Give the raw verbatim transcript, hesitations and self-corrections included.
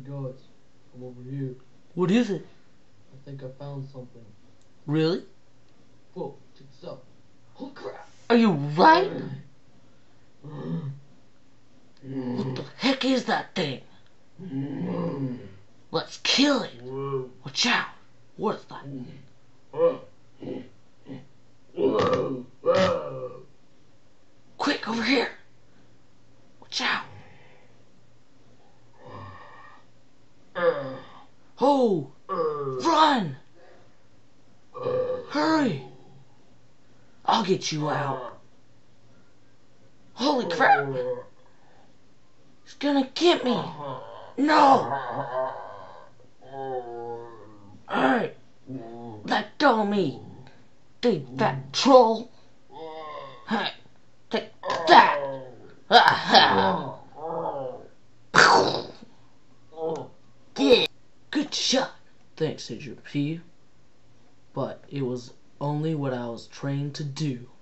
guys, I'm over here. What is it? I think I found something. Really? Whoa, check this out. Holy crap! Are you right? What the heck is that thing? Let's kill it. Watch out. What is that? Quick, over here. Watch out. Oh, run. Hurry. I'll get you out. Holy crap. He's gonna get me. No. Alright. Let go of me. Big fat troll. Hey, take that. Yeah. Good shot. Thanks, Agent P. But it was only what I was trained to do.